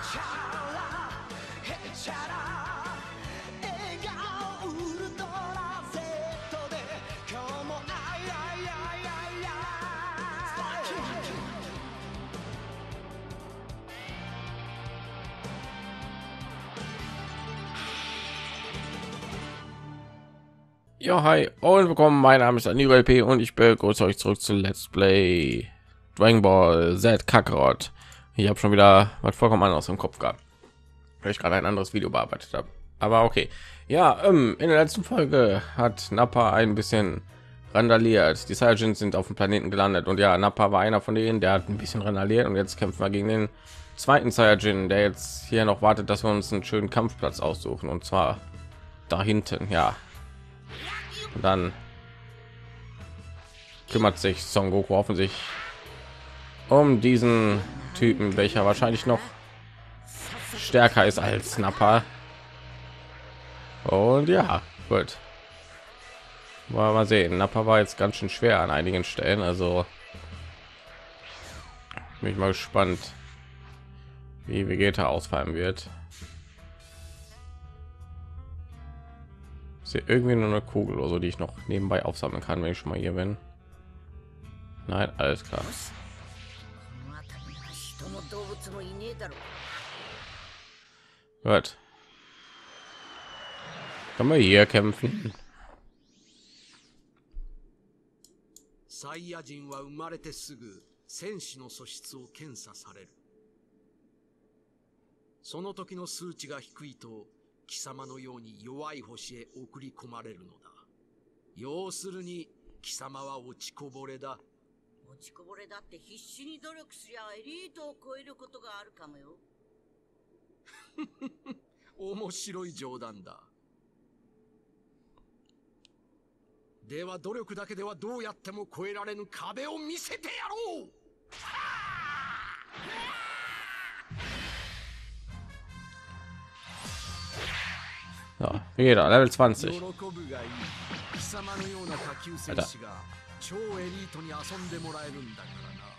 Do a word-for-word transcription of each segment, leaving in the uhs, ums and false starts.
Ja, hi und willkommen. Mein Name ist Aniro L P und ich begrüße euch zurück zu Let's Play Dragon Ball Z Kakarot. Ich habe schon wieder was vollkommen anderes im Kopf gehabt, weil ich gerade ein anderes Video bearbeitet habe. Aber okay, ja, ähm, in der letzten Folge hat Nappa ein bisschen randaliert. Die Saiyajins sind auf dem Planeten gelandet und ja, Nappa war einer von denen, der hat ein bisschen randaliert und jetzt kämpfen wir gegen den zweiten Saiyajin, der jetzt hier noch wartet, dass wir uns einen schönen Kampfplatz aussuchen, und zwar da hinten, ja. Und dann kümmert sich Son Goku offensichtlich um diesen Typen, welcher wahrscheinlich noch stärker ist als Nappa. Und ja, gut. Mal, mal sehen. Nappa war jetzt ganz schön schwer an einigen Stellen, also bin ich mal gespannt, wie Vegeta ausfallen wird. Ist hier irgendwie nur eine Kugel oder so, die ich noch nebenbei aufsammeln kann, wenn ich schon mal hier bin? Nein, alles klar. Gut. Kann man hier kämpfen? サイヤ人は生まれてすぐ戦士の素質を検査される。その時の数値が低いと貴様のように弱い星へ送り込まれるのだ。要するに貴様は落ちこぼれだ。 落ちこぼれだって必死に努力すりゃエリートを超えることがあるかもよ。 面白い冗談だ。では努力だけではどうやっても超えられぬ壁を見せてやろう。 So, jeder Level zwanzig. 貴様のような下級戦士が超エリートに遊んでもらえるんだ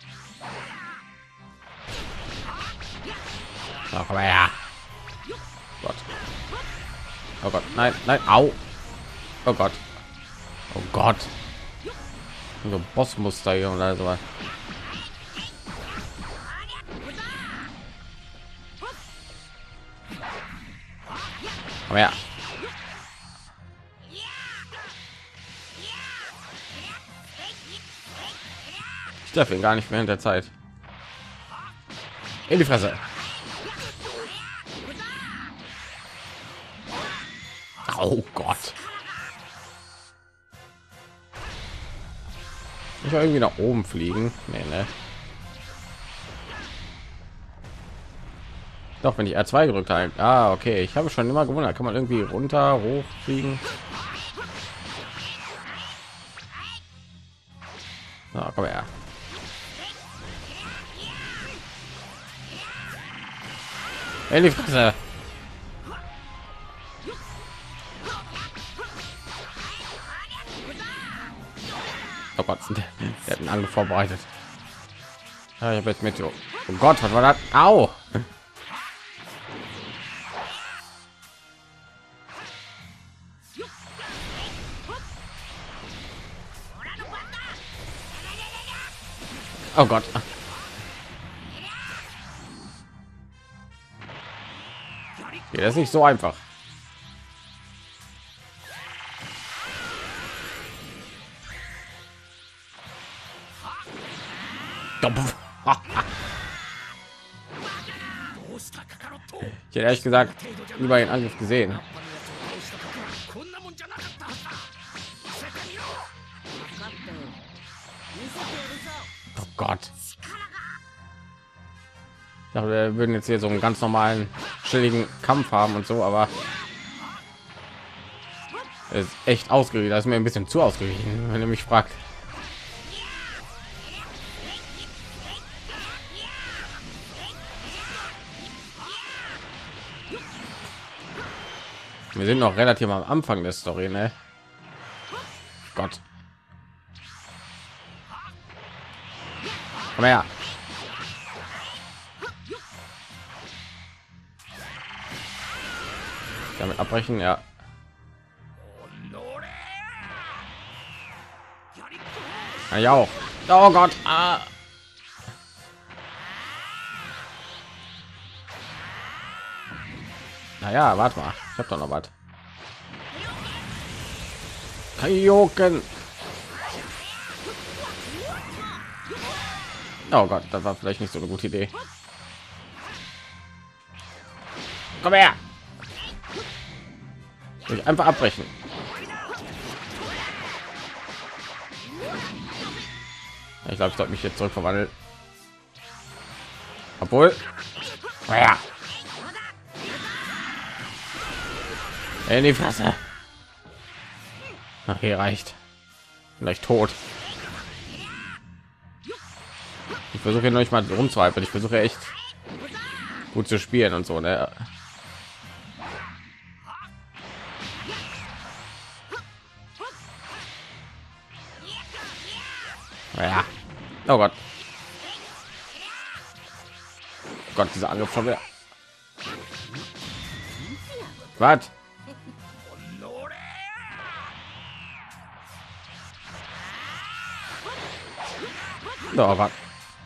からな。 So, komm her. Gott. Oh Gott, nein, nein, au. Oh Gott. Oh Gott. So Bossmuster hier oder so. Komm her. Ich darf ihn gar nicht mehr in der Zeit. In die Fresse. Oh Gott. Ich will irgendwie nach oben fliegen. Nee, ne. Doch, wenn ich R zwei gedrückt habe. Ah, okay. Ich habe schon immer gewundert. Kann man irgendwie runter, hoch fliegen? Na, komm her. In die Fresse. Oh Gott, der hat einen Angriff vorbereitet. Ja, ich habe jetzt mit. Oh Gott, was war das? Au! Oh Gott. Ja, das ist nicht so einfach. Ich hätte ehrlich gesagt über den Angriff gesehen. Oh Gott. Ich dachte, wir würden jetzt hier so einen ganz normalen chilligen Kampf haben und so, aber es ist echt ausgewichen. Das ist mir ein bisschen zu ausgewichen, wenn ihr mich fragt. Wir sind noch relativ am Anfang der Story, ne? Gott. Komm her. damit abbrechen, ja. Ja, auch. Oh Gott. Ah. Naja, warte mal. Ich habe doch noch was. Kaioken. Oh Gott, das war vielleicht nicht so eine gute Idee. Komm her. Ich einfach abbrechen. Ich glaube, ich sollte mich jetzt zurück verwandeln. Obwohl. Oh ja. In die Fresse. Ach, hier reicht. Vielleicht tot. Ich versuche noch nicht mal rumzuhalten. Ich versuche echt gut zu spielen und so. Ne? Ja. Oh Gott. Gott, dieser Angriff schon wieder. Was? Oh Gott.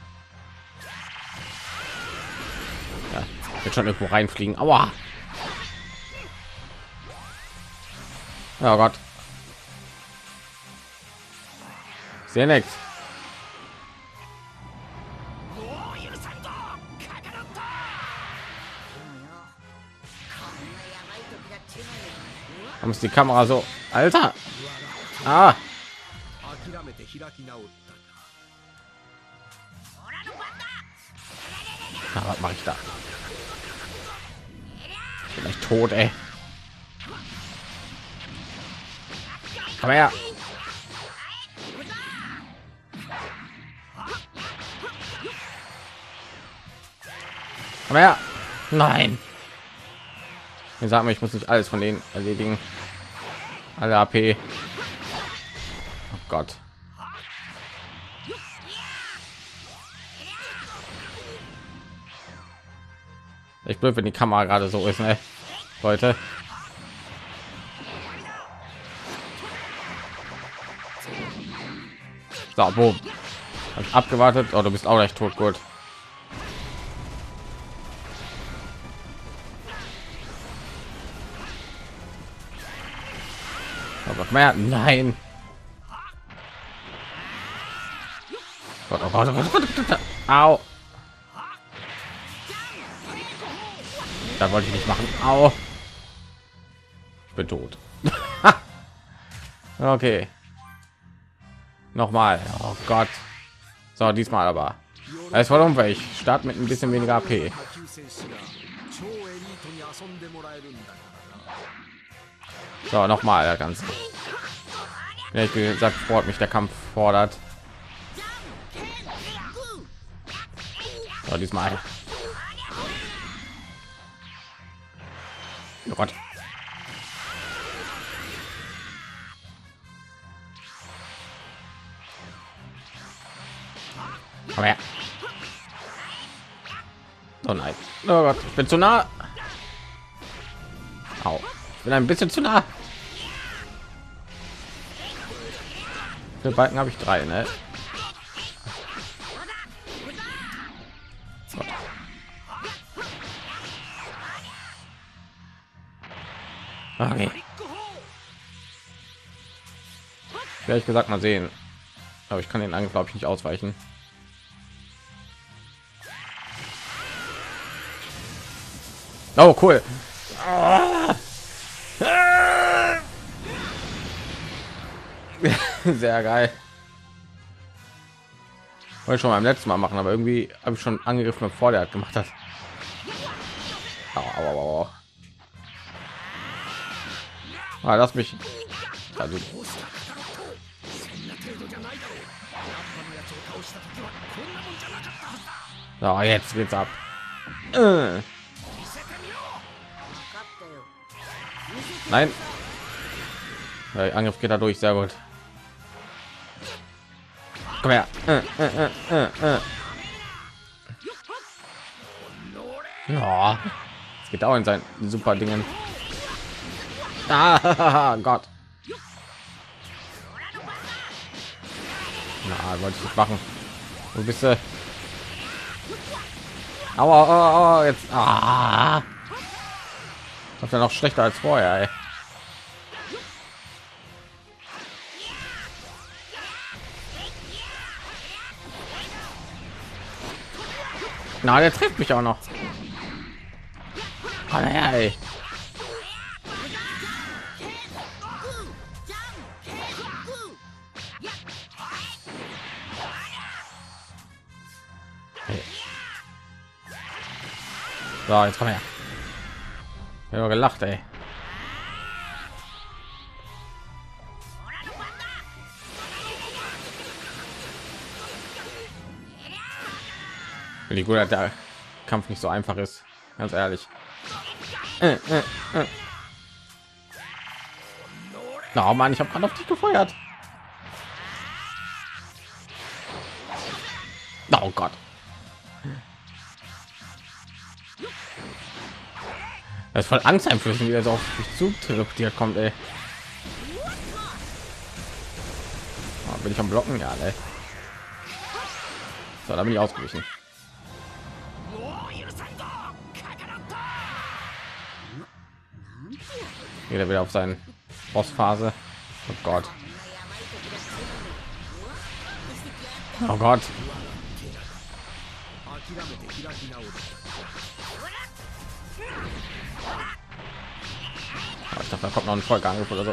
Ja, wird schon irgendwo reinfliegen. Aua. Oh Gott. Sehr nett. Warum ist die Kamera so? Alter. Ah. Na, was mache ich da? Ich bin echt tot, ey. Komm her. Komm her. Nein. Wir sagen, ich muss nicht alles von denen erledigen. Alle A P. Oh Gott. Ich blöd, wenn die Kamera gerade so ist, ne? Leute. So, boom. Hab ich abgewartet. Oh, du bist auch gleich tot. Gut. Aber mehr. Nein. Gott, oh Gott, oh Gott, oh Gott, oh Gott. Au. Da wollte ich nicht machen. Au. Ich bin tot. Okay. Nochmal. Oh Gott. So, diesmal aber. Es war weil ich starte mit ein bisschen weniger A P. So, nochmal der ganze. Ja, ich will gesagt, fort mich der Kampf fordert. So, diesmal. Oh Gott. Komm her. Oh nein. Oh Gott, ich bin zu nah. Au. Ich bin ein bisschen zu nah. Für Balken habe ich drei, ne? Gott. Okay. Ehrlich gesagt mal sehen. Aber ich kann den Angriff, glaube ich, nicht ausweichen. Oh, cool. Sehr geil. Wollte ich schon beim letzten Mal machen, aber irgendwie habe ich schon angegriffen, bevor der gemacht hat. Au, au, au, au. Ah, lass mich. Also. So, jetzt geht's ab. Äh. Nein. Der Angriff geht dadurch sehr gut. Komm her. Äh, äh, äh, äh. Ja, es geht auch in sein super Dingen. Ah, Gott. Na, wollte ich nicht machen. Wo bist du? Aua, aua, aua, jetzt. Ah. Das ist ja noch schlechter als vorher, ey. Na, der trifft mich auch noch. Komm her, ey. Hey. So, jetzt komm her. Ich habe gelacht, ey. Wie gut, dass der Kampf nicht so einfach ist, ganz ehrlich. Äh, äh, äh. Oh Mann, ich habe gerade auf dich gefeuert. Oh Gott. Das ist voll Angst einflößen, wie er so auf mich zu teleportiert kommt, ey. Oh, bin ich am Blocken? Ja, ey. So, da bin ich ausgewichen. Wieder wieder auf seinen Bossphase. Oh Gott. Oh Gott. Oh, ich dachte, da kommt noch ein Folgeangriff oder so.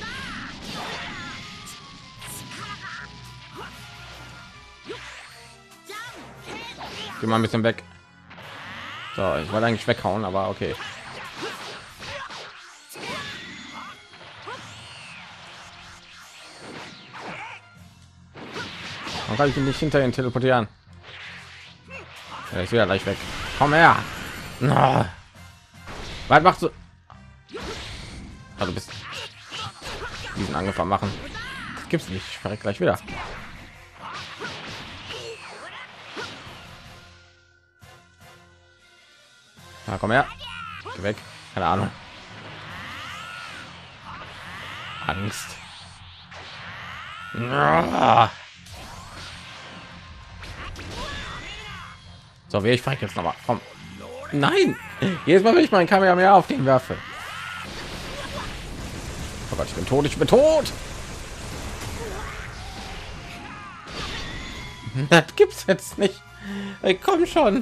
Geh mal ein bisschen weg. So, ich wollte eigentlich weghauen, aber okay. Dann kann ich ihn nicht hinter ihn teleportieren. Er ist wieder gleich weg. Komm her. No. Was machst du? Also bist diesen Angriff am machen. Das gibt's nicht. Ich verreck gleich wieder. Na, komm her. Geh weg. Keine Ahnung. Angst. No. So, wie ich frage jetzt noch mal. Komm. Nein. Jedes Mal, wenn ich meinen Kamehameha auf den werfe. Oh Gott, ich bin tot. Ich bin tot. Das gibt's jetzt nicht. Ich komm schon.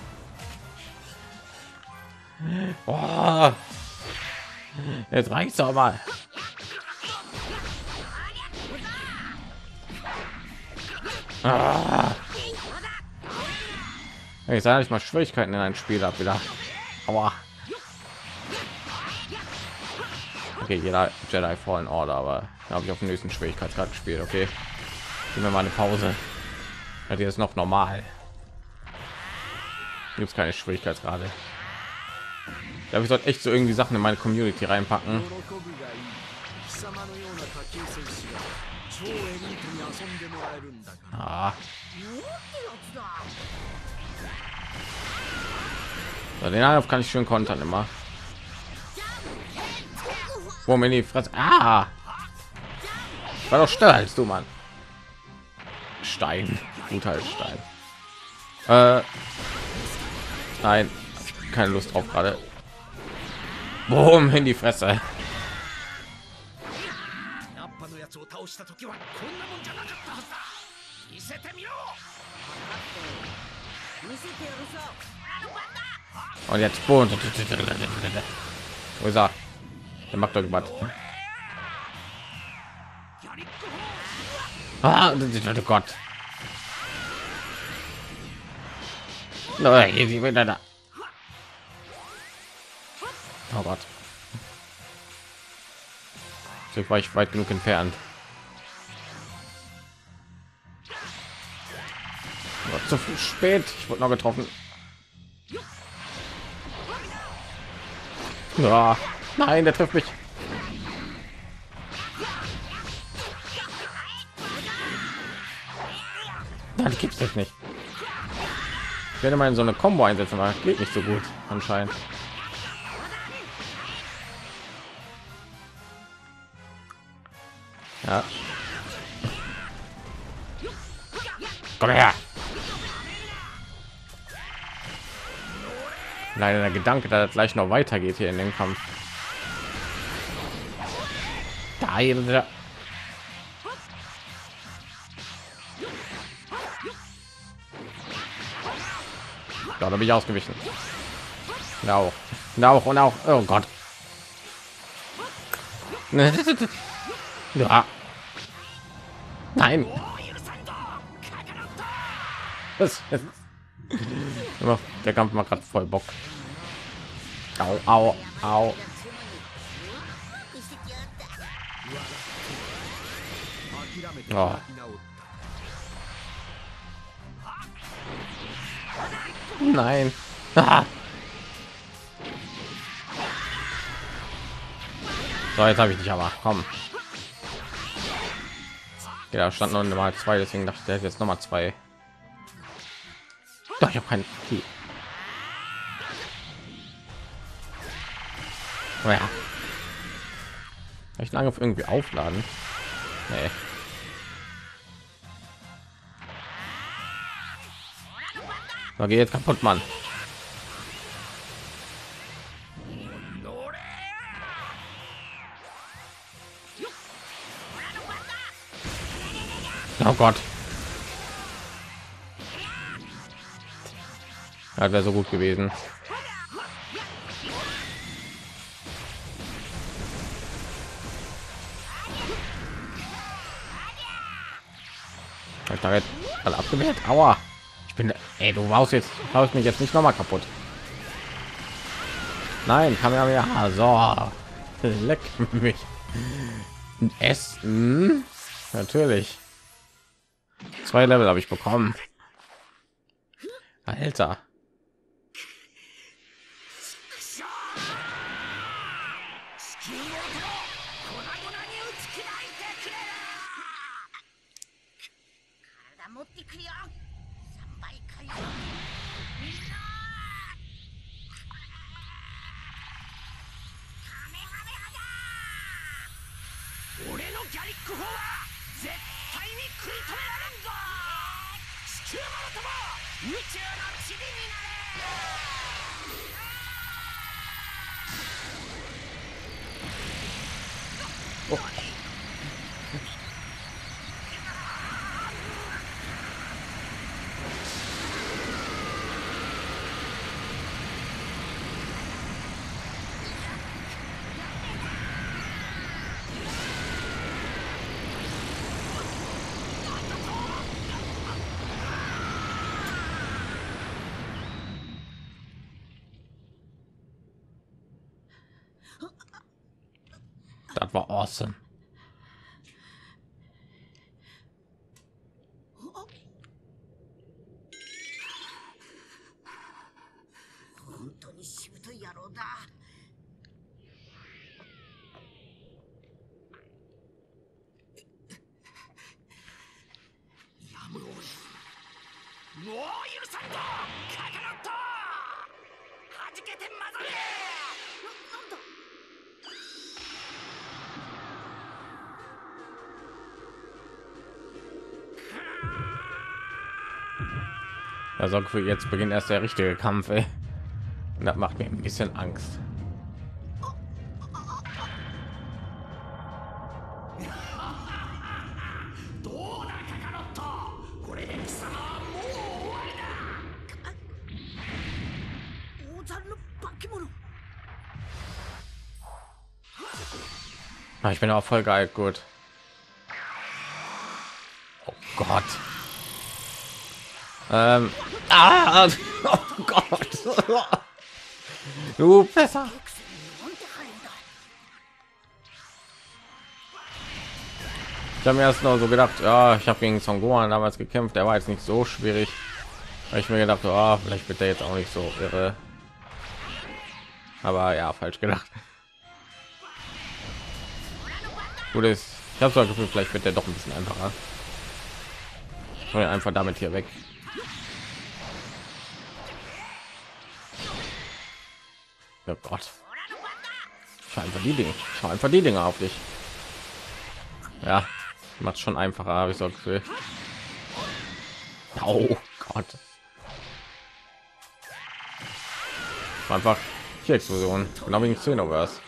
Oh. Jetzt reicht's doch mal. Ah. Ich sage ich mal Schwierigkeiten in ein Spiel ab wieder. Aua. Okay, jeder Jedi Fallen Order, aber da habe ich auf dem nächsten Schwierigkeitsgrad gespielt. Okay, gehen wir mal eine Pause. Ja, die ist noch normal. Gibt es keine Schwierigkeitsgrade. Ja, ich sollte echt so irgendwie Sachen in meine Community reinpacken. Ah. So, den Angriff kann ich schön kontern immer. Wo mir die Fresse. Ah. War doch schneller als du, Mann. Stein. Gut halt Stein. Äh, nein, keine Lust drauf gerade. Boom, in die Fresse. Und jetzt Boden. Wo ist er? Der macht doch was. Ah, oh Gott. Nein, sie will da. Oh Gott. Ich war ich weit genug entfernt. Oh, zu spät. Ich wurde noch getroffen. Ja. Nein, der trifft mich. Dann gibt's das nicht. Ich werde mal in so eine Combo einsetzen, aber geht nicht so gut anscheinend. Ja. Komm her. Leider der Gedanke, dass es gleich noch weitergeht hier in den Kampf. Da, ja, da bin ich ausgewichen. Ja, auch. Ja, auch und auch. Oh Gott. Ja. Nein. Was? Der Kampf macht gerade voll Bock. Au, au, au. Oh. Nein. Ah. So, jetzt habe ich dich aber. Komm. Ja, da stand noch mal zwei, deswegen dachte ich, der hätte jetzt noch mal zwei. Doch, ich habe keinen. Oh ja. Kann ich den Angriff irgendwie aufladen? Nee. So, geh jetzt kaputt, Mann. Oh Gott. Das wäre so gut gewesen. Ich da jetzt alle abgewehrt. Aua. Ich bin, ey, du warst jetzt, haust mich jetzt nicht noch mal kaputt. Nein, kann ja ja so. Leck mich. Essen. Natürlich. Zwei Level habe ich bekommen. Alter. Oh. Das war awesome. Also für jetzt beginnt erst der richtige Kampf, ey. Und das macht mir ein bisschen Angst. Ah, ich bin auch voll geil, gut. Oh Gott. Ähm, ah, oh Gott. Du besser. Ich habe mir erst noch so gedacht, ja, ich habe gegen Son Gohan damals gekämpft, der war jetzt nicht so schwierig. Weil ich mir gedacht, oh, vielleicht wird der jetzt auch nicht so irre. Aber ja, falsch gedacht. Gut ist, ich habe so ein Gefühl, vielleicht wird der doch ein bisschen einfacher. Und einfach damit hier weg. Oh Gott. Schau einfach die Dinge. Schau einfach die Dinge auf dich. Ja. Macht schon einfacher, habe ich so Gefühl. Oh Gott. Einfach vier Explosionen, genau wie in Xenoverse.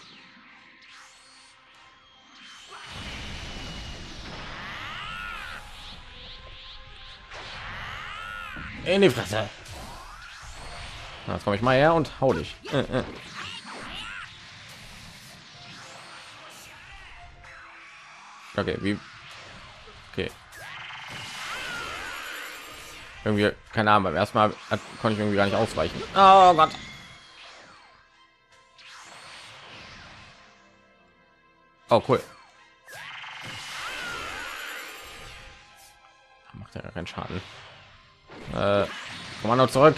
In die Fresse. Jetzt komme ich mal her und hau dich. Äh, äh. Okay, wie? Okay. Irgendwie, keine Ahnung, beim ersten Mal hat, konnte ich irgendwie gar nicht ausweichen. Oh Gott. Oh, cool. Macht ja keinen Schaden. Äh, Kommando zurück.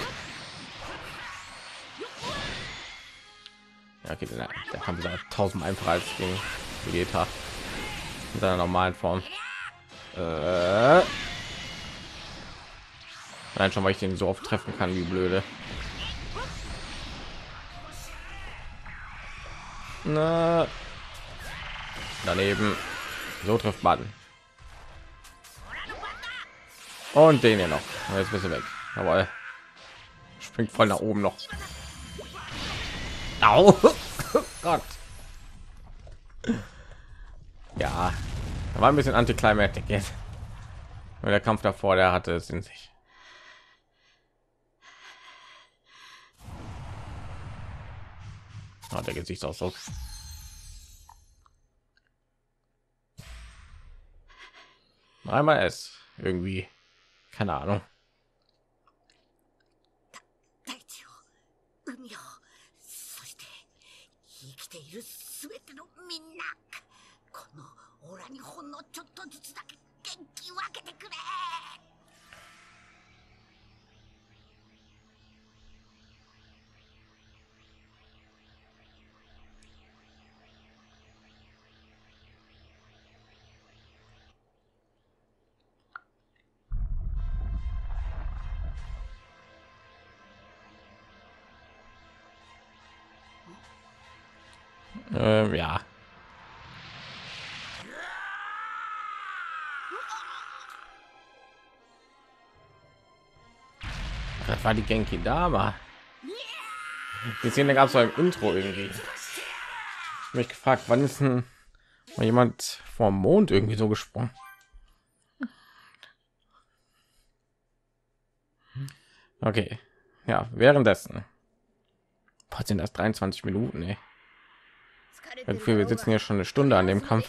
Ja, okay, der, der Kampf ist tausend einfacher als gegen Vegeta in seiner normalen Form. Äh, Nein, schon weil ich den so oft treffen kann, wie blöde. Na, daneben. So trifft man. Und den hier noch. Jetzt bist du weg. Aber springt voll nach oben noch. Au. Gott. Ja, da war ein bisschen antiklimatik jetzt. Und der Kampf davor, der hatte es in sich. Oh, der Gesichtsausdruck. Einmal es irgendwie, keine Ahnung. 大地を海をそして生きているすべてのみんな、このオラにほんのちょっとずつだけ元気分けてくれ。 Ähm, ja. Das war die Genki Dama. Die Szene gab es beim Intro irgendwie. Ich mich gefragt, wann ist denn mal jemand vom Mond irgendwie so gesprungen? Okay, ja, währenddessen. Was sind das dreiundzwanzig Minuten? Ey. Dafür wir sitzen hier schon eine Stunde an dem Kampf.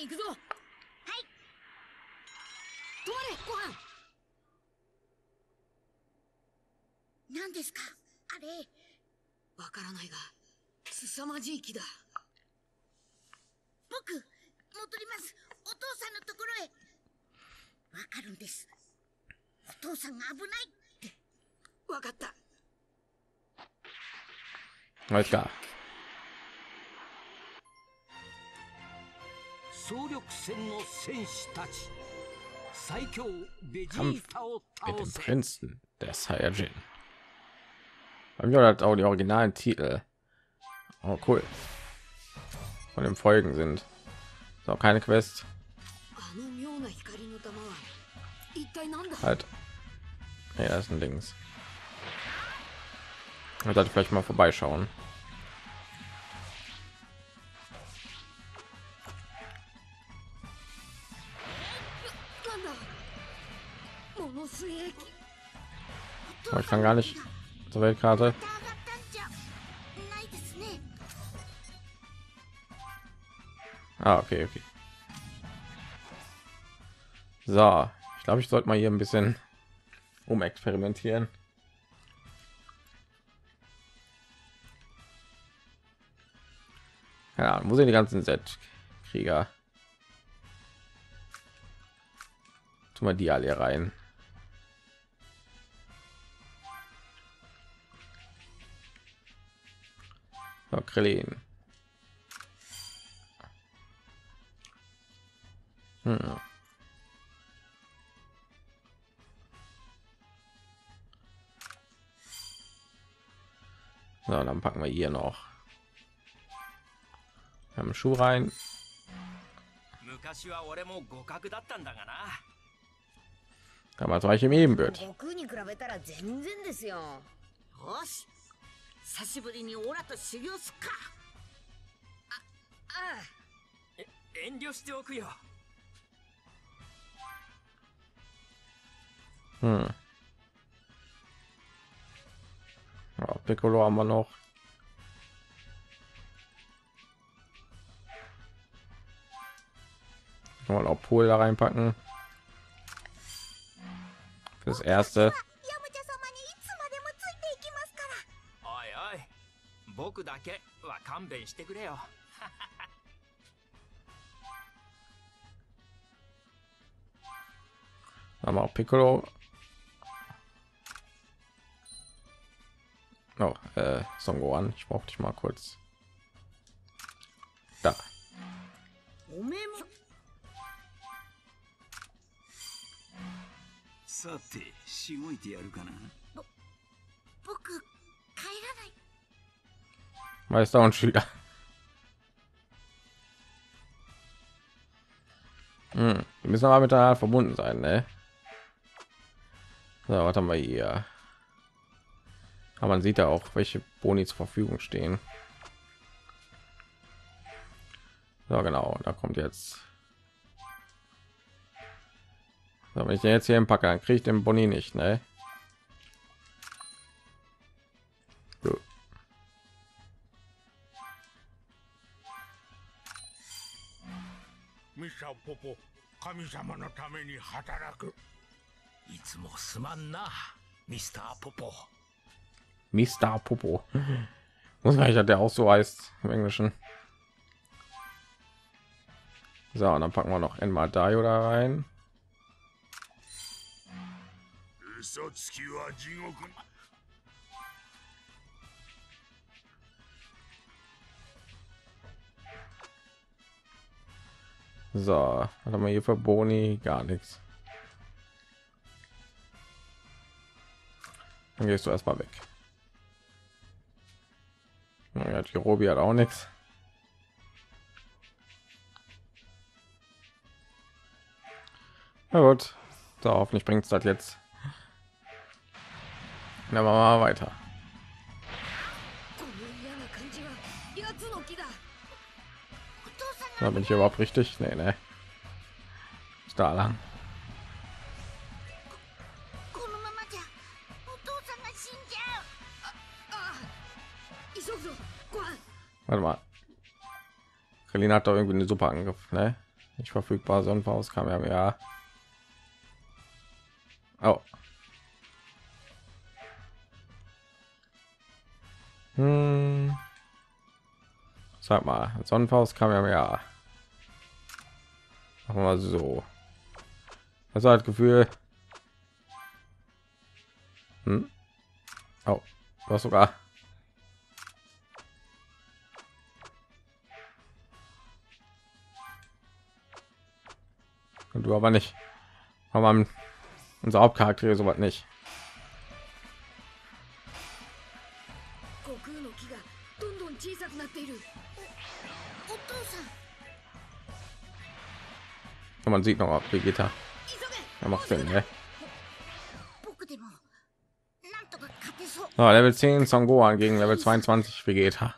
何ですかあれ。わからないが凄まじい木だ。僕戻ります。お父さんのところへ。わかるんです。お父さんが危ないって。わかった。 Alles klar. 総力戦の戦士たち、最強ベジ Kampf ータを mit 倒 dem せ。 Prinzen der Saiyajin. Haben wir hat auch die originalen Titel. Oh, cool. Von den Folgen sind so keine Quest. Halt. Ja, das ist ein Dings. Ich sollte vielleicht mal vorbeischauen. Aber ich kann gar nicht zur Weltkarte. Ah, okay, okay. So, ich glaube, ich sollte mal hier ein bisschen umexperimentieren. Ja, wo sind die ganzen Set-Krieger? Tun wir die alle hier rein. So, Krillin. Hm. So, dann packen wir hier noch. Wir haben einen Schuh rein. 昔は俺も互角だったんだがな。 Damals war ich ihm ebenbürtig. 悟空に比べたら全然ですよ。よし、久しぶりにオラと修行すっか。あ、ああ。 え、遠慮しておくよ。 Hm. Ja, Piccolo haben wir noch. Kann man auch Pol da reinpacken. Fürs erste. おいおい、僕だけは勘弁してくれよ。 Haben wir auch Piccolo. Oh, äh, Son Gohan, ich brauche dich mal kurz. Da. おめえも。 さて、しごいてやるかな。 僕帰らない。 Meister und Schüler. Hm, die müssen aber miteinander verbunden sein, ne? So, was haben wir hier? Aber man sieht ja auch, welche Boni zur Verfügung stehen. So, genau, da kommt jetzt. So, wenn ich den jetzt hier packe, dann kriege ich den Boni nicht, ne? So. Mister Popo, 神様のために働く。いつもすまんな、ミスターポポ。 Mister Popo. Muss gar nicht, dass der auch so heißt im Englischen. So, und dann packen wir noch einmal Daio da rein. So, was haben wir hier für Boni? Gar nichts. Dann gehst du erstmal weg. Ja, die Robi hat auch nichts. Na gut, so, hoffentlich bringt es das jetzt. Dann machen wir mal weiter. Da bin ich überhaupt richtig? Nee, nee. Ist da lang. Warte mal. Krillin hat doch irgendwie eine super Angriff, ne? Nicht verfügbar, Sonnenfaust kam ja ja. Oh. Hm. Sag mal, Sonnenfaust kam ja ja. Machen wir mal so. Also hat Gefühl. Hm? Oh, was sogar. Und du aber nicht. Aber unser Hauptcharakter so was nicht. Und man sieht noch ab Vegeta. Er macht Sinn, ne? So, Level zehn Son Gohan gegen Level zweiundzwanzig Vegeta.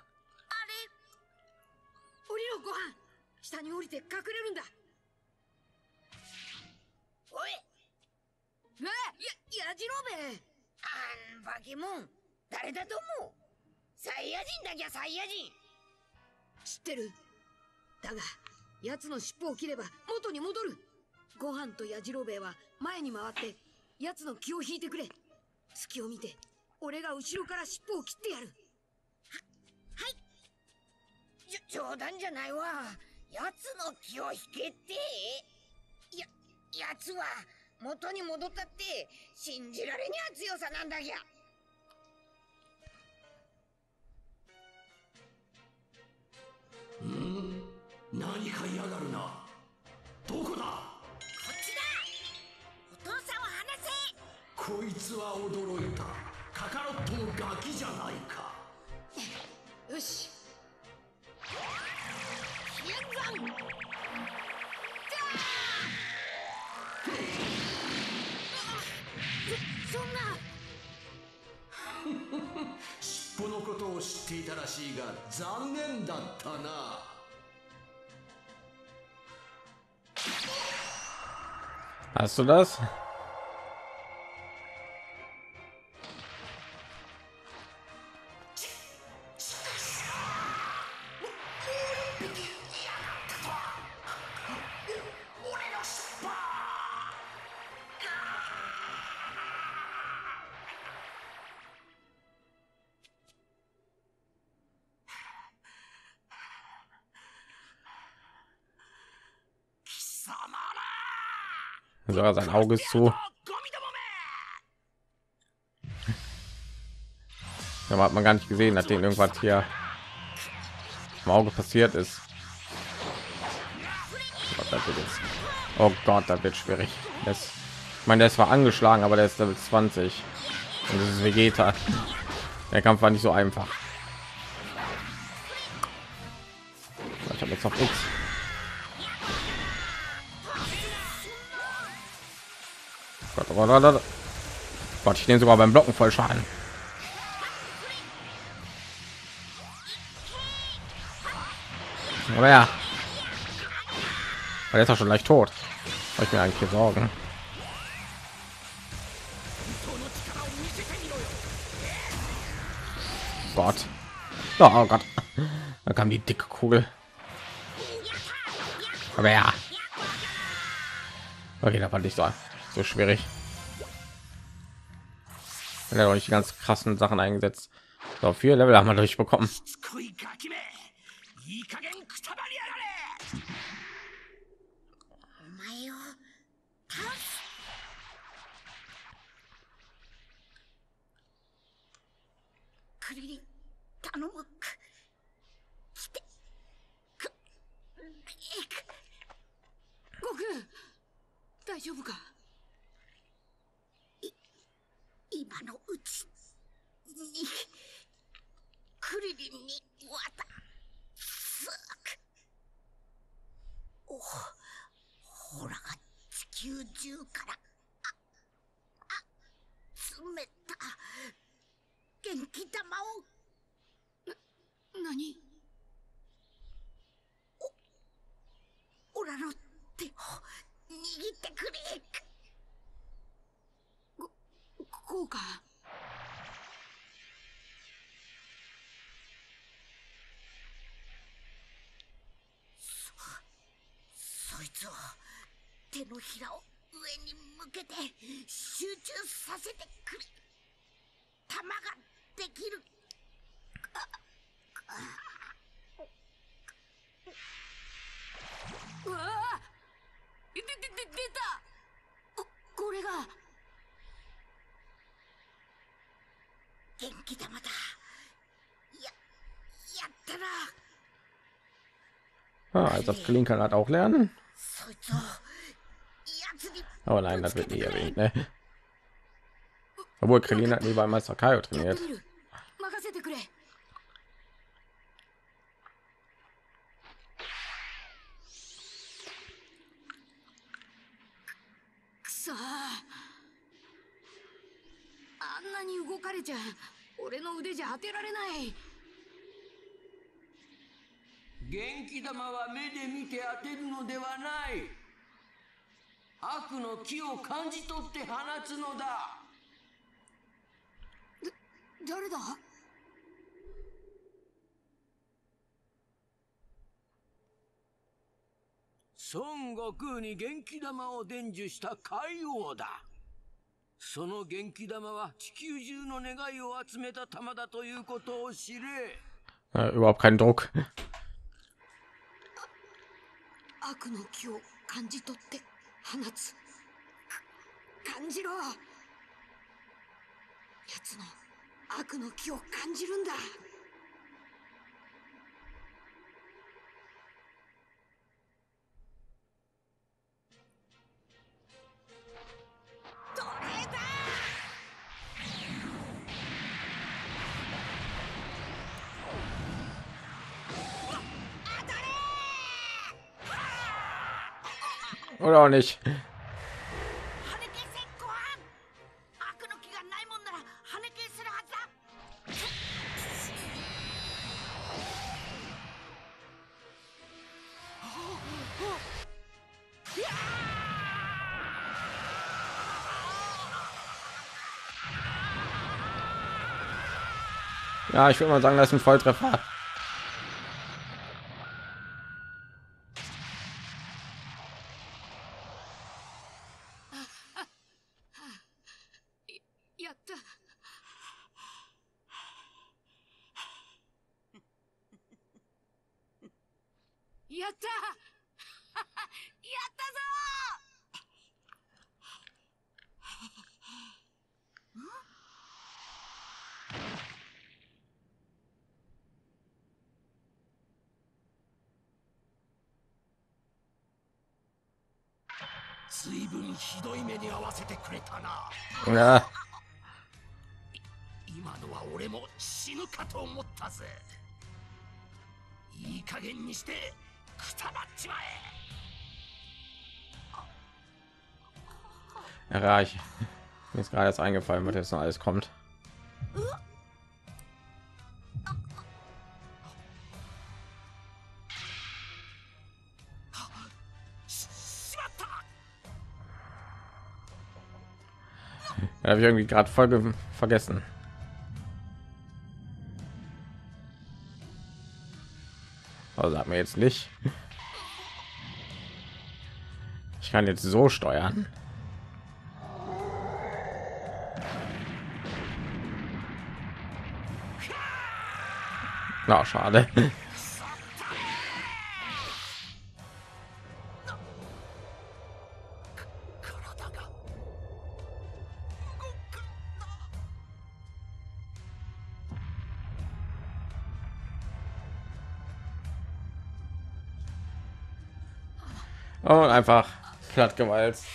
Hmm? 何か嫌がるな。どこだ。こっちだ。お父さんを離せ。こいつは驚いた。カカロットのガキじゃないか。よし。 していたらしいが残念だったな。 Hast du das? So, sein Auge ist zu. Ja, hat man gar nicht gesehen, nachdem irgendwas hier im Auge passiert ist. Oh Gott, das wird schwierig. Das, ich meine, der war angeschlagen, aber der ist Level zwanzig und das ist Vegeta. Der Kampf war nicht so einfach. Ich habe jetzt noch X. Gott, oh Gott, oh Gott. Gott, ich nehme sogar beim Blocken voll Schaden. Aber ja, weil er ist auch schon leicht tot. Habe ich mir eigentlich Sorgen. Gott, oh Gott, da kam die dicke Kugel. Aber ja, okay, da fand ich so so schwierig. Wenn er doch nicht die ganz krassen Sachen eingesetzt. So, vier Level haben wir durchbekommen. 大丈夫か。い今のうちにクリリンに渡すおほらが地球中からああ詰めた元気玉をな何おオラの手を握ってくれ。ここうか。そそいつを手のひらを上に向けて集中させてくれ。弾ができる。うわあででで出た。ここれが元気玉だ。ややったな。 Ah, also das Klingen kann halt auch lernen. Aber nein, das wird nie erwähnt, ne? Obwohl Krillin hat nie bei Meister Kaio trainiert. Genki 元気玉は目で見て当てるのではない。悪の気を感じ取って放つのだ。だ誰だ？孫悟空に元気玉を伝授した海王だ。その元気玉は地球中の願いを集めた玉だということを知れ。 Ja, überhaupt kein Druck. 悪の気を感じ取って放つ。感じろ。奴の悪の気を感じるんだ。どれだ。 Oder auch nicht. Ja, ich würde mal sagen, das ist ein Volltreffer. Ja. 今のは俺も死ぬかと思ったぜ。いい加減にしてくたばっちまえ。 Ja, ich mir ist gerade jetzt eingefallen, was jetzt noch alles kommt. Ja, habe ich irgendwie gerade voll vergessen. Also sagt mir jetzt nicht. Ich kann jetzt so steuern. Na, schade. Und einfach platt gewalzt.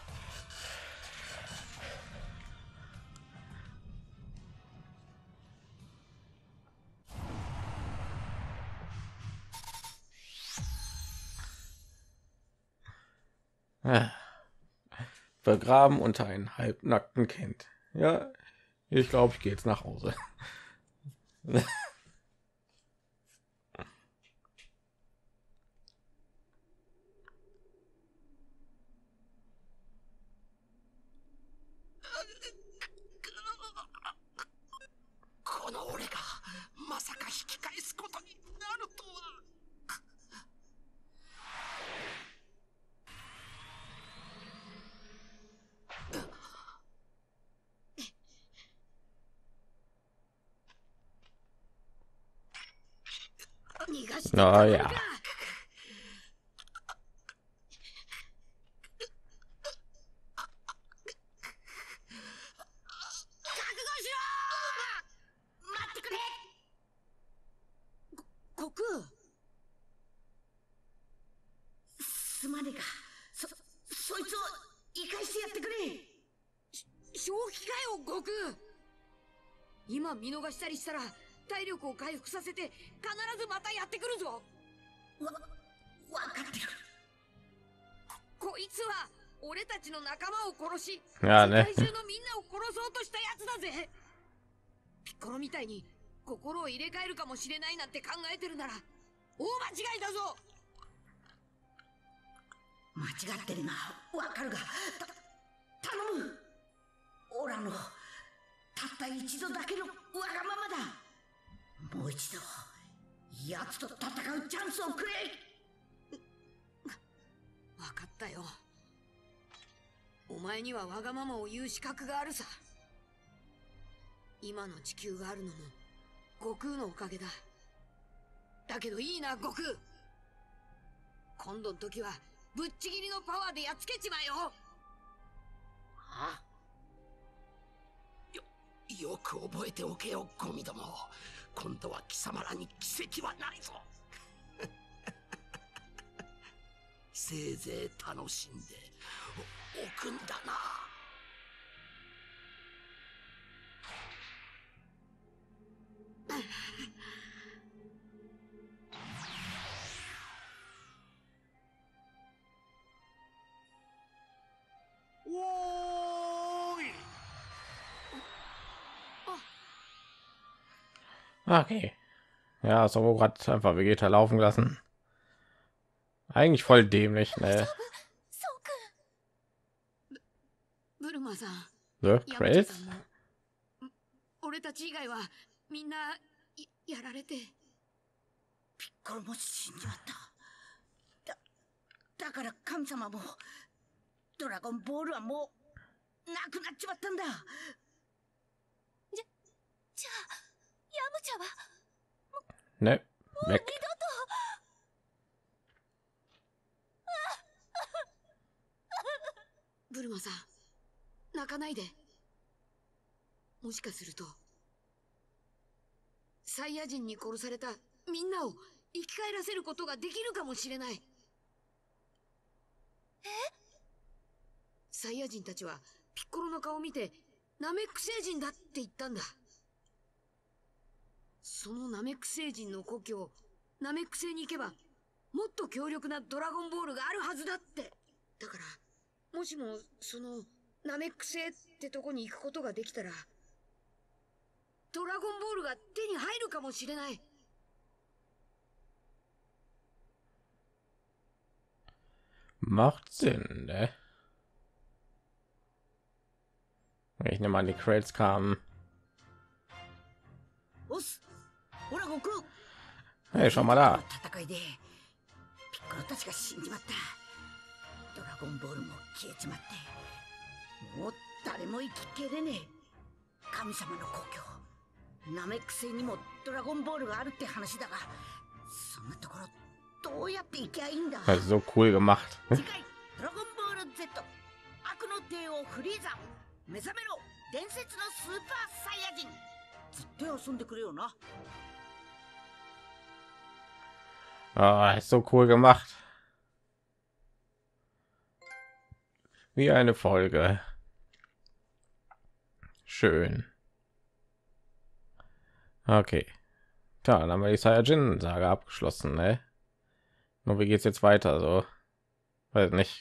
Begraben unter einem halbnackten Kind. Ja, ich glaube, ich gehe jetzt nach Hause. Na ja. 今見逃したりしたら体力を回復させて必ずまたやってくるぞ。わ、わかってる。こ、こいつは俺たちの仲間を殺し、世界中のみんなを殺そうとしたやつだぜ。ピッコロみたいに心を入れ替えるかもしれないなんて考えてるなら大間違いだぞ。間違ってるな、わかるが、た、頼む。オラのたった一度だけのわがままだ。もう一度奴と戦うチャンスをくれ。わかったよ。お前にはわがままを言う資格があるさ。今の地球があるのも悟空のおかげだ。だけどいいな悟空、今度の時はぶっちぎりのパワーでやっつけちまえよ。はあ、 よく覚えておけよ、ゴミども。今度は貴様らに奇跡はないぞ。せいぜい楽しんでおくんだな。 Okay. Ja, so gerade einfach Vegeta laufen lassen. Eigentlich voll dämlich, ne? The Craze? 俺たち以外はみんなやられてピッコロも死んじまった。だだから神様もドラゴンボールはもうなくなっちまったんだ。じゃじゃあヤムチャは Ne, もう weg. 二度とブルマさん、泣かないで。もしかするとサイヤ人に殺されたみんなを生き返らせることができるかもしれない。え？サイヤ人たちはピッコロの顔を見てナメック星人だって言ったんだ。そのナメック星人の故郷ナメック星に行けばもっと強力なドラゴンボールがあるはずだって。だからもしもそのナメック星ってとこに行くことができたらドラゴンボールが手に入るかもしれない。 Macht Sinn, ne? Ich nehme an, die Crates kamen. Hey, schau mal da. 戦いでピッコロたちが死んじまった。ドラゴンボールも消えちまってもう誰も生ききれねえ。神様の故郷ナメック星にもドラゴンボールがあるって話だが、そんなところどうやって行きゃいいんだ。 Also so cool gemacht. 次回ドラゴンボール Z 悪の帝王フリーザ目覚めろ伝説のスーパーサイヤ人。絶対遊んでくれよな。 Oh, ist so cool gemacht. Wie eine Folge. Schön. Okay. Tja, dann haben wir die Saiyajin-Saga abgeschlossen, ne? Nur wie geht's jetzt weiter? So, weiß nicht.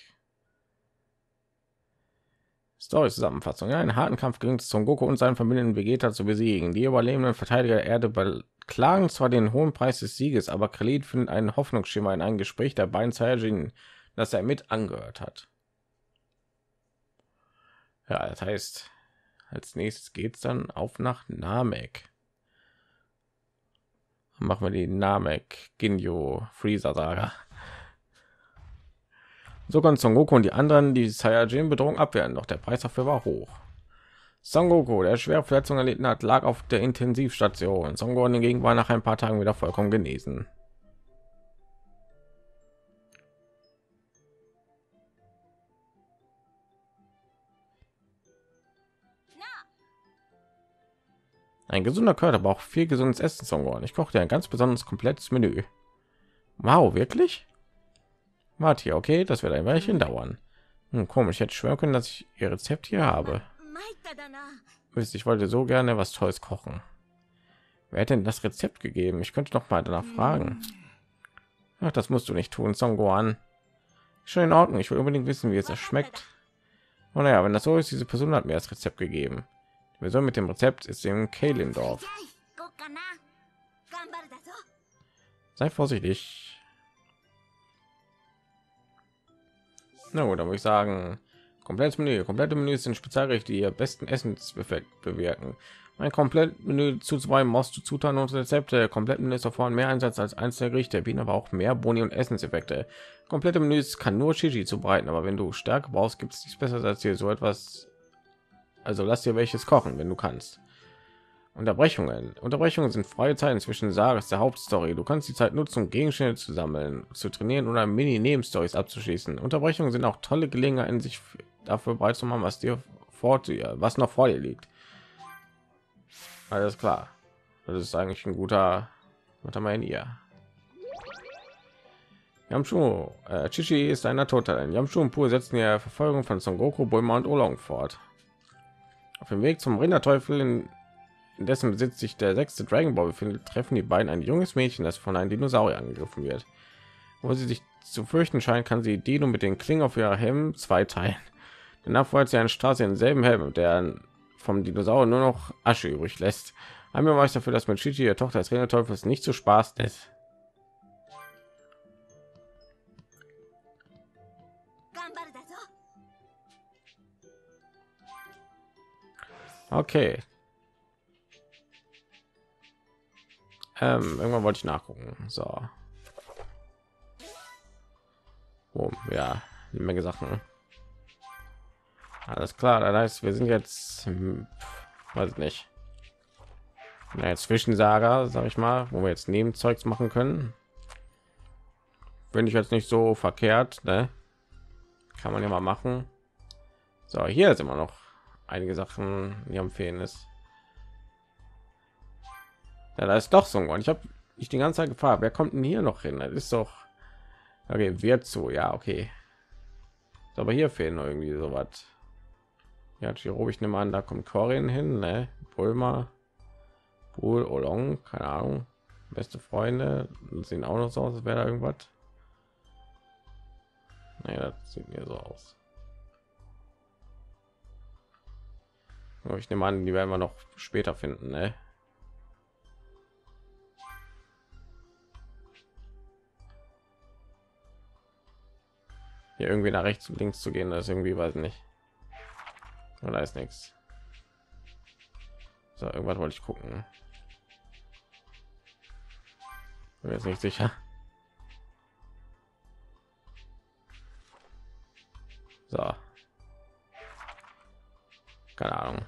Story-Zusammenfassung. Ja, einen harten Kampf gelingt es Son Goku und seinen Familien Vegeta zu besiegen. Die überlebenden Verteidiger der Erde beklagen zwar den hohen Preis des Sieges, aber Khalid findet einen Hoffnungsschimmer in einem Gespräch der beiden Saiyajin, das er mit angehört hat. Ja, das heißt, als nächstes geht's dann auf nach Namek. Machen wir die Namek Ginyu Freezer Saga. So konnten Son Goku und die anderen die Saiyajin Bedrohung abwehren, doch der Preis dafür war hoch. Son Goku, der schwere Verletzungen erlitten hat, lag auf der Intensivstation. Son Goku hingegen war nach ein paar Tagen wieder vollkommen genesen. Ein gesunder Körper, aber auch viel gesundes Essen. Son Goku, ich kochte ein ganz besonderes komplettes Menü. Wow, wirklich? Warte hier, okay, das wird ein Weilchen dauern. Hm, komisch, ich hätte schwören können, dass ich ihr Rezept hier habe. Wisst, ich wollte so gerne was Tolles kochen. Wer hätte denn das Rezept gegeben? Ich könnte noch mal danach fragen. Ach, das musst du nicht tun, Son Gohan. Schon in Ordnung, ich will unbedingt wissen, wie es das schmeckt. Oh naja, wenn das so ist, diese Person hat mir das Rezept gegeben. Die Person mit dem Rezept ist im Kaelin-Dorf. Sei vorsichtig. Na gut, dann würde ich sagen, komplettes Menü. Komplette Menüs sind Spezialgerichte, die ihr besten Essenseffekt bewirken. Ein Komplettmenü zuzubereiten brauchst du Zutaten und Rezepte. Komplettmenü ist davon mehr Einsatz als einzelne Gerichte, bieten aber auch mehr Boni und Essenseffekte. Komplette Menüs kann nur Chichi zubereiten, aber wenn du Stärke brauchst, gibt es nichts Besseres als hier so etwas. Also lass dir welches kochen, wenn du kannst. Unterbrechungen. Unterbrechungen sind freie Zeiten zwischen Sagas der Hauptstory. Du kannst die Zeit nutzen, um Gegenstände zu sammeln, zu trainieren oder Mini-Nebenstories abzuschließen. Unterbrechungen sind auch tolle Gelegenheiten, sich dafür bereit zu machen, was dir vor dir, was noch vor dir liegt. Alles klar. Das ist eigentlich ein guter, was haben wir hier? Yamchu, äh, Chichi ist ein Naturtalent. Yamchu und Pur setzen die Verfolgung von Son Goku, Bulma und Oolong fort. Auf dem Weg zum Rinderteufel, in, in dessen Besitz sich der sechste Dragon Ball befindet, treffen die beiden ein junges Mädchen, das von einem Dinosaurier angegriffen wird. Wo sie sich zu fürchten scheint, kann sie Dino mit den Klingen auf ihrer Helm zweiteilen. Danach folgt sie eine Straße in denselben Helm, der vom Dinosaurier nur noch Asche übrig lässt. Einmal weiß dafür, dass mit Chichi, ihre Tochter des Rinderteufels, nicht so Spaß ist. Okay. Ähm, irgendwann wollte ich nachgucken. So. Oh, ja, eine Menge Sachen. Alles klar, das heißt, wir sind jetzt, hm, weiß ich nicht, naja, Zwischensaga, sag ich mal, wo wir jetzt Nebenzeugs machen können. Finde ich jetzt nicht so verkehrt, ne? Kann man ja mal machen. So, hier ist immer noch einige Sachen, die am Fehlen ist. Ja, da ist doch so ein. Ich habe nicht die ganze Zeit gefragt, wer kommt denn hier noch hin? Das ist doch okay, wird so, ja, okay. So, aber hier fehlen noch irgendwie so was. Ja, Giro, ich nehme an, da kommt Corin hin, ne? Bulma, Bul, Olong, keine Ahnung. Beste Freunde sehen auch noch so aus, als wäre da irgendwas. Nee, das sieht mir so aus. Aber ich nehme an, die werden wir noch später finden, ne? Hier irgendwie nach rechts und links zu gehen, das ist irgendwie, weiß nicht. Da ist nichts. So, irgendwas wollte ich gucken. Bin jetzt nicht sicher. So. Keine Ahnung.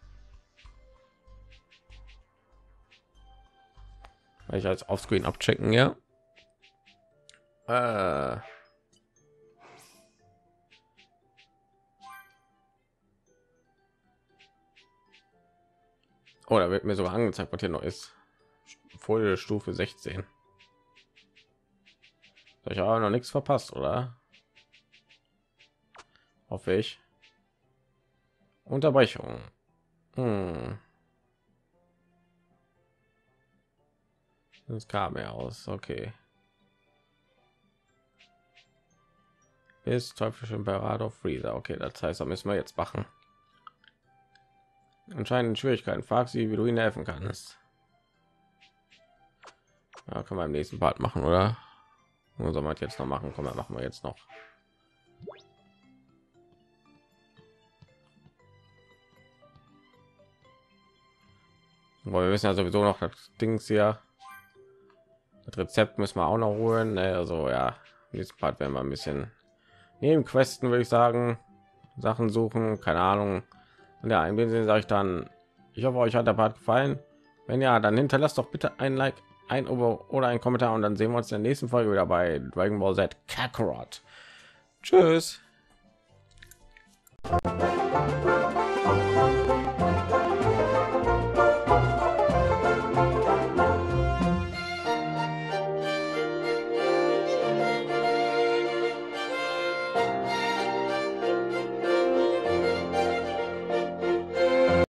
Weil ich als Offscreen abchecken, ja. Äh. Oh, da wird mir sogar angezeigt, was hier noch ist. Folie Stufe sechzehn. Ich habe noch nichts verpasst, oder? Hoffe ich. Unterbrechung. Hm. Das kam mir aus. Okay. Ist teuflische Imperator Freezer. Okay, das heißt, da müssen wir jetzt machen. Anscheinend Schwierigkeiten. Frag sie, wie du ihnen helfen kannst. Ja, können wir im nächsten Part machen, oder? Wo soll man jetzt noch machen? Komm, dann machen wir jetzt noch. Aber wir wissen ja sowieso noch das Dings hier. Das Rezept müssen wir auch noch holen. Ne? Also ja, nächsten Part werden wir ein bisschen neben Questen, würde ich sagen, Sachen suchen. Keine Ahnung. Und ja, in dem Sinne sage ich dann, ich hoffe, euch hat der Part gefallen. Wenn ja, dann hinterlasst doch bitte ein Like, ein Abo oder ein Kommentar und dann sehen wir uns in der nächsten Folge wieder bei Dragon Ball Z Kakarot. Tschüss.